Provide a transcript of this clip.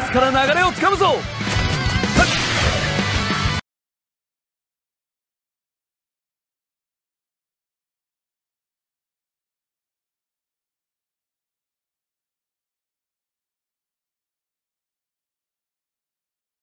から流れをつかむぞ。